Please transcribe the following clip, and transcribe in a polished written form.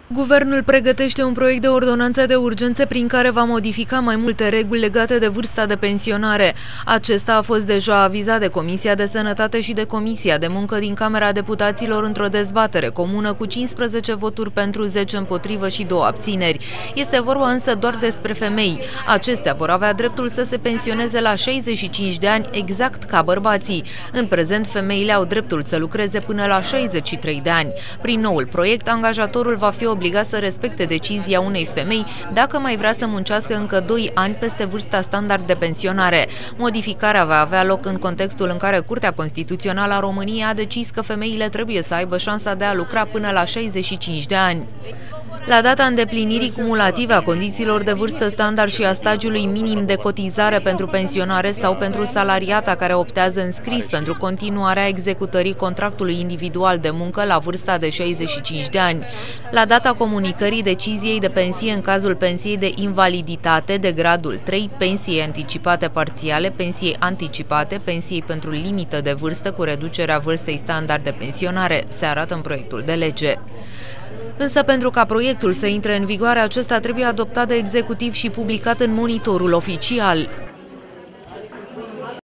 Guvernul pregătește un proiect de ordonanță de urgență prin care va modifica mai multe reguli legate de vârsta de pensionare. Acesta a fost deja avizat de Comisia de Sănătate și de Comisia de Muncă din Camera Deputaților într-o dezbatere comună cu 15 voturi pentru, 10 împotrivă și 2 abțineri. Este vorba însă doar despre femei. Acestea vor avea dreptul să se pensioneze la 65 de ani, exact ca bărbații. În prezent, femeile au dreptul să lucreze până la 63 de ani. Prin noul proiect, angajatorul va fi obligat să respecte decizia unei femei dacă mai vrea să muncească încă 2 ani peste vârsta standard de pensionare. Modificarea va avea loc în contextul în care Curtea Constituțională a României a decis că femeile trebuie să aibă șansa de a lucra până la 65 de ani. La data îndeplinirii cumulative a condițiilor de vârstă standard și a stagiului minim de cotizare pentru pensionare sau pentru salariata care optează în scris pentru continuarea executării contractului individual de muncă la vârsta de 65 de ani. La data comunicării deciziei de pensie în cazul pensiei de invaliditate de gradul 3, pensiei anticipate parțiale, pensiei anticipate, pensiei pentru limită de vârstă cu reducerea vârstei standard de pensionare, se arată în proiectul de lege. Însă pentru ca proiectul să intre în vigoare, acesta trebuie adoptat de executiv și publicat în Monitorul Oficial.